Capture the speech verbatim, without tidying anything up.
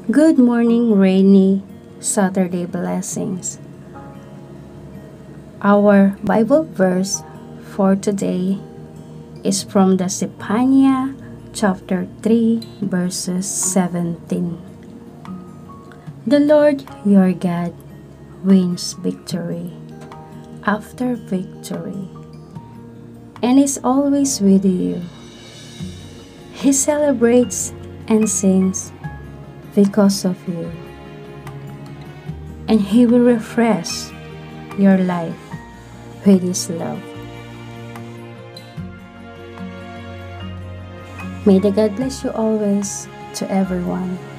Good morning, rainy Saturday blessings. Our Bible verse for today is from the Zephaniah chapter three verses seventeen. The Lord your God wins victory after victory and is always with you. He celebrates and sings because of you, and He will refresh your life with His love. May the God bless you always, to everyone.